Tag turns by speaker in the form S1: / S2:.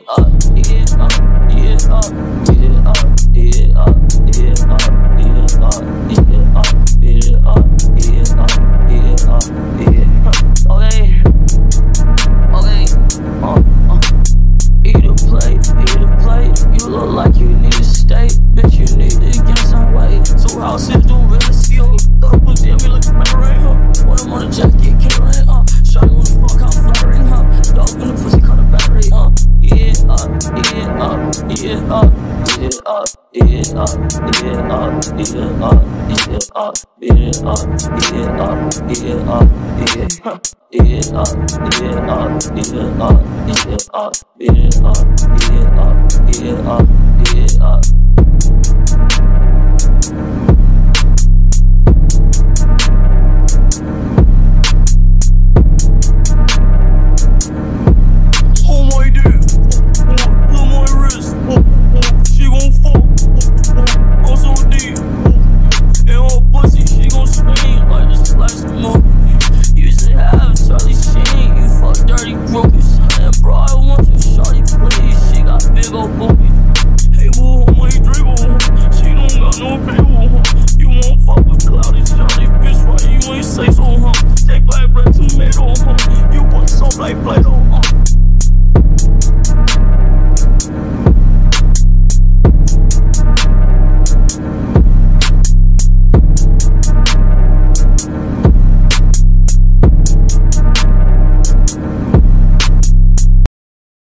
S1: Like you need to stay, bitch, you need to get some weight. So houses don't really see me. Throw pussy at me like a rain, huh? When I'm on a jacket, can't rain, Shawty wanna fuck, I'm flattering, Dog in the pussy, call the battery, Yeah, yeah.